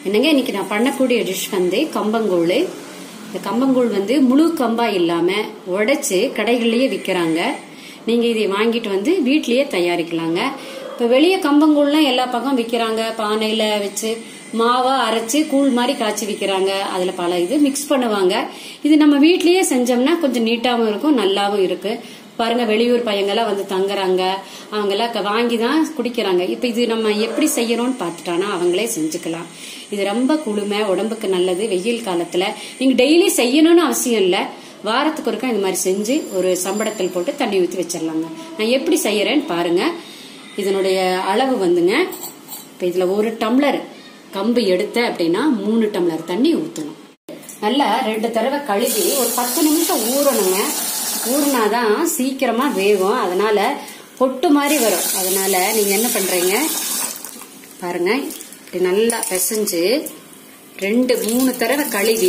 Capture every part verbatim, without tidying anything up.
என்னங்க இன்னைக்கு நான் பண்ணக்கூடிய டிஷ் வந்து கம்பங்கூழ். இந்த கம்பங்கூழ் வந்து முழு கம்பா இல்லாம உடைச்சு கடைகள்லயே விற்கிறாங்க. நீங்க இதை வாங்கிட்டு வந்து வீட்லயே தயாரிக்கலாங்க. இப்ப வெளியே கம்பங்கூழ்லாம் எல்லா பக்கம் விற்கிறாங்க. பானையில வச்சு மாவா அரைச்சு கூழ் மாதிரி காய்ச்சி விற்கிறாங்க. அதுல பல இது மிக்ஸ் பண்ணுவாங்க. இது நம்ம வீட்லயே செஞ்சோம்னா கொஞ்சம் நீட்டாவும் இருக்கும், நல்லாவும் இருக்கு. பாருங்க, வெளியூர் பையங்கெல்லாம் வந்து தங்குறாங்க, அவங்க எல்லாம் வாங்கிதான் குடிக்கிறாங்க. இப்ப இது நம்ம எப்படி செய்யறோம்னு பாத்துட்டானா அவங்களே செஞ்சுக்கலாம். இது ரொம்ப குளுமை, உடம்புக்கு நல்லது. வெயில் காலத்துல நீங்க டெய்லி செய்யணும்னு அவசியம் இல்ல, வாரத்துக்கு ஒருக்கா இந்த மாதிரி செஞ்சு ஒரு சம்படத்தில் போட்டு தண்ணி ஊற்றி வச்சிடலாங்க. நான் எப்படி செய்யறேன்னு பாருங்க. இதனுடைய அளவு வந்துங்க, இப்ப இதுல ஒரு டம்ளர் கம்பு எடுத்த அப்படின்னா மூணு டம்ளர் தண்ணி ஊற்றணும். நல்லா ரெண்டு தடவை கழுவி ஒரு பத்து நிமிஷம் ஊறணுங்க. ஊறினாதான் சீக்கிரமா வேகும், அதனால பொட்டு மாதிரி வரும். அதனால நீங்க என்ன பண்றீங்க பாருங்க, இப்படி நல்லா பிசைஞ்சு ரெண்டு மூணு தடவை கழுவி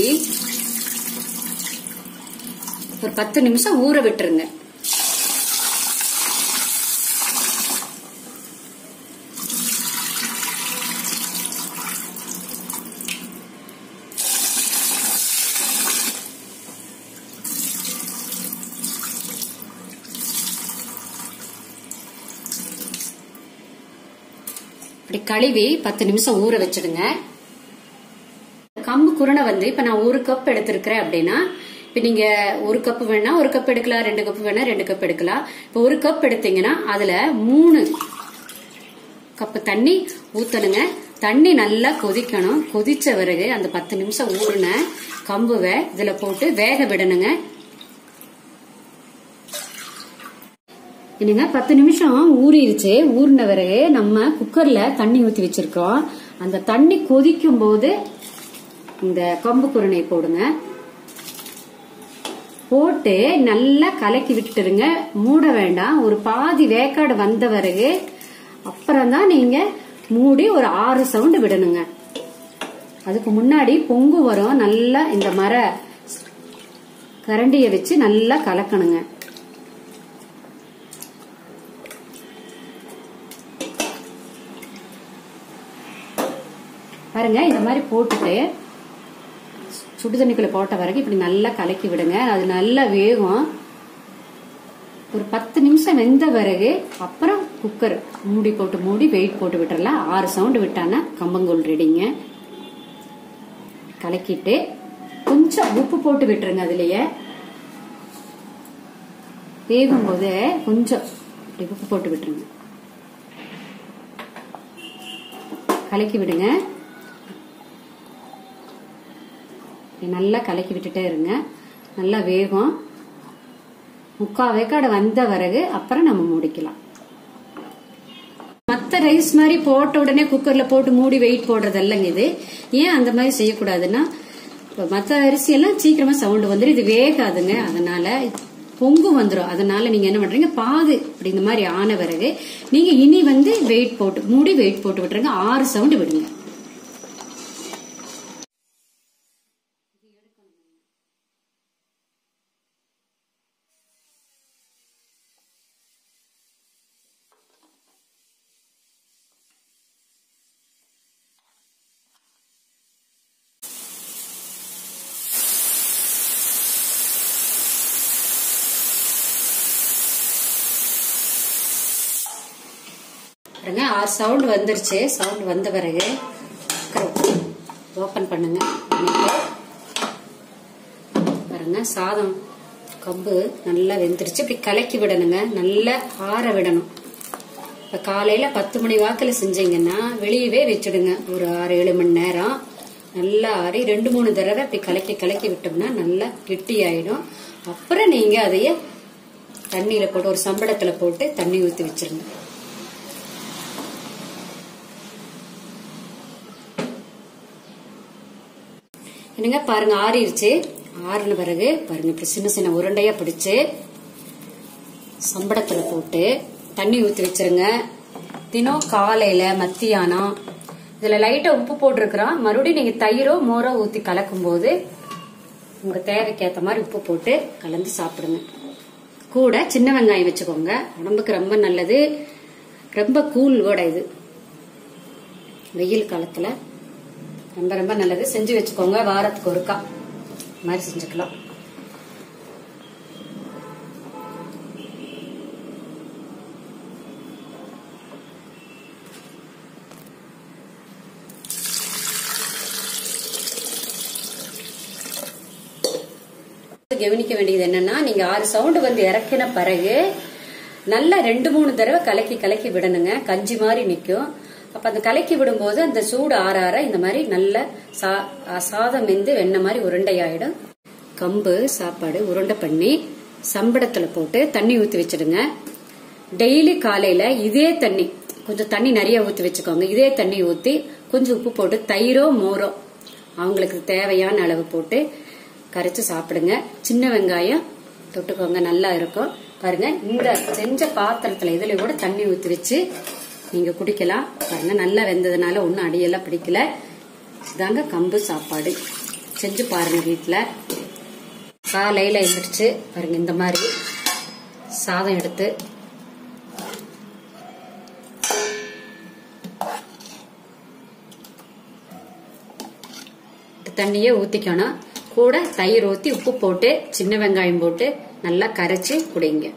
ஒரு பத்து நிமிஷம் ஊற விட்டுருங்க. இப்படி கழுவி பத்து நிமிஷம் ஊற வச்சிடுங்க. கம்பு குருணை வந்து இப்ப நான் ஒரு கப் எடுத்திருக்கிறேன் அப்படின்னா, இப்ப நீங்க ஒரு கப் வேணா ஒரு கப் எடுக்கலாம், ரெண்டு கப் வேணா ரெண்டு கப் எடுக்கலாம். இப்ப ஒரு கப் எடுத்தீங்கன்னா அதுல மூணு கப் தண்ணி ஊத்தணுங்க. தண்ணி நல்லா கொதிக்கணும். கொதிச்ச பிறகு அந்த பத்து நிமிஷம் ஊறின கம்புவை இதுல போட்டு வேக விடணுங்க. என்னங்க பத்து நிமிஷம் ஊறிடுச்சு. ஊறின பிறகு நம்ம குக்கர்ல தண்ணி ஊத்தி வச்சிருக்கோம். அந்த தண்ணி கொதிக்கும் போது இந்த கம்பு குருணை போடுங்க. போட்டு நல்லா கலக்கி விட்டுருங்க. மூட வேண்டாம். ஒரு பாதி வேக்காடு வந்த பிறகு அப்புறம் தான் நீங்க மூடி ஒரு ஆறு சவுண்ட் விடணுங்க. அதுக்கு முன்னாடி பொங்கு வரும். நல்லா இந்த மர கரண்டிய வச்சு நல்லா கலக்கணுங்க. பாருங்க, இந்த மாதிரி போட்டுட்டு சுடுதண்ணிக்குள்ள போட்ட வரைக்கும் இப்படி நல்லா கலக்கி விடுங்க. அது நல்லா வேகும். ஒரு பத்து நிமிஷம் வெந்த பிறகு அப்புறம் குக்கர் மூடி போட்டு மூடி வெயிட் போட்டு விட்டுறலாம். ஆறு சவுண்ட் விட்டானா கம்பங்கூழ் ரெடிங்க. கலக்கிட்டு கொஞ்சம் உப்பு போட்டு விட்டுருங்க. அதுலயே வேகும் போது கொஞ்சம் உப்பு போட்டு விட்டுருங்க. கலக்கி விடுங்க. நல்லா கலக்கி விட்டுட்டே இருங்க. நல்லா வேகும். முக்கா வேக்காடு வந்த பிறகு அப்புறம் நம்ம மூடிக்கலாம். மத்த ரைஸ் மாதிரி போட்ட உடனே குக்கர்ல போட்டு மூடி வெயிட் போடுறது இல்லைங்க இது. ஏன் அந்த மாதிரி செய்யக்கூடாதுன்னா, மத்த அரிசி எல்லாம் சீக்கிரமா சவுண்ட் வந்துடும், இது வேகாதுங்க. அதனால பொங்கு வந்துடும். அதனால நீங்க என்ன பண்றீங்க, பாது இப்படி இந்த மாதிரி ஆன பிறகு நீங்க இனி வந்து வெயிட் போட்டு மூடி வெயிட் போட்டு விட்டுருங்க. ஆறு சவுண்ட் விடுங்க. ஆறு சவுண்ட் வந்துருச்சு. சவுண்ட் வந்த பிறகு ஓபன் பண்ணுங்க. பாருங்க, சாதம் கம்பு நல்லா வெந்துருச்சு. இப்படி கலக்கி விடணுங்க. நல்லா ஆற விடணும். இப்ப காலையில பத்து மணி வாக்குல செஞ்சீங்கன்னா வெளியவே வச்சிடுங்க. ஒரு ஆறு ஏழு மணி நேரம் நல்லா ஆறி ரெண்டு மூணு தடவை இப்படி கலக்கி கலக்கி விட்டோம்னா நல்லா கெட்டி ஆயிடும். அப்புறம் நீங்க அதைய தண்ணியில போட்டு ஒரு சம்பளத்துல போட்டு தண்ணி ஊத்தி வச்சிருங்க. என்னங்க பாருங்க, ஆறிடுச்சு. ஆறுன பிறகு பாருங்க, இப்படி சின்ன சின்ன உருண்டையா பிடிச்சு சம்படத்துல போட்டு தண்ணி ஊத்தி வச்சிருங்க. தினம் காலையில மத்தியானம் இதுல லைட்டா உப்பு போட்டிருக்கிறோம். மறுபடியும் நீங்க தயிரோ மோரோ ஊத்தி கலக்கும் போது உங்க தேவைக்கேற்ற மாதிரி உப்பு போட்டு கலந்து சாப்பிடுங்க. கூட சின்ன வெங்காயம் வச்சுக்கோங்க. உடம்புக்கு ரொம்ப நல்லது. ரொம்ப கூல் கூட இது வெயில் காலத்துல ரொம்ப ரொம்ப நல்லது. செஞ்சு வச்சுக்கோங்க, வாரத்துக்கு ஒருக்கா மாதிரி செஞ்சுக்கலாம். கவனிக்க வேண்டியது என்னன்னா, நீங்க ஆறு சவுண்ட் வந்து இறக்கின பிறகு நல்லா ரெண்டு மூணு தடவை கலக்கி கலக்கி விடணுங்க. கஞ்சி மாதிரி நிக்கும். அப்ப அந்த கலக்கி விடும்போது அந்த சூடு ஆற ஆற இந்த மாதிரி நல்ல சாதம் வெந்து வெண்ணெய் மாதிரி உருண்டை ஆயிடும். கம்பு சாப்பாடு உருண்டை பண்ணி சம்படத்துல போட்டு தண்ணி ஊத்தி வச்சிடுங்க. டெய்லி காலையில இதே தண்ணி, கொஞ்சம் தண்ணி நிறைய ஊத்தி வச்சுக்கோங்க. இதே தண்ணி ஊத்தி கொஞ்சம் உப்பு போட்டு தயிரோ மோரோ அவங்களுக்கு தேவையான அளவு போட்டு கரைச்சு சாப்பிடுங்க. சின்ன வெங்காயம் தொட்டுக்கோங்க, நல்லா இருக்கும். பாருங்க, இந்த செஞ்ச பாத்திரத்துல இதுல கூட தண்ணி ஊத்தி வச்சு நீங்க குடிக்கலாம். பாருங்க, நல்லா வெந்ததுனால ஒன்னும் அடியெல்லாம் பிடிக்கல. இதாங்க கம்பு சாப்பாடு. செஞ்சு பாருங்க வீட்டுல. காலையில எழுந்திரிச்சு பாருங்க, இந்த மாதிரி சாதம் எடுத்து தண்ணியே ஊத்திக்கணும். கூட தயிர் ஊத்தி உப்பு போட்டு சின்ன வெங்காயம் போட்டு நல்லா கரைச்சு குடிங்க.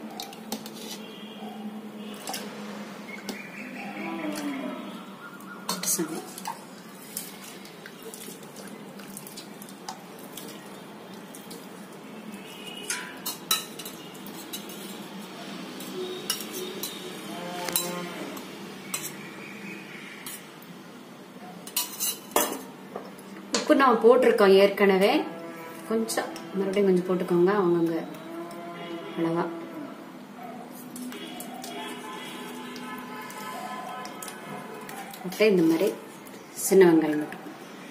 உப்பு நான் போட்டிருக்கோம் ஏற்கனவே. கொஞ்சம் மறுபடியும் கொஞ்சம் போட்டுக்கோங்க அவங்கவுங்க அளவா. இந்த மாதிரி சின்ன வெங்காயம் மட்டும்.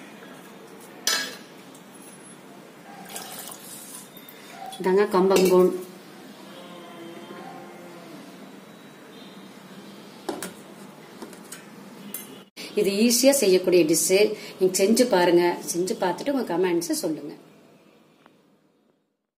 இதாங்க கம்பங்கூழ். இது ஈஸியா செய்யக்கூடிய டிஷ். நீங்க செஞ்சு பாருங்க. செஞ்சு பார்த்துட்டு உங்க கமெண்ட்ஸ் சொல்லுங்க.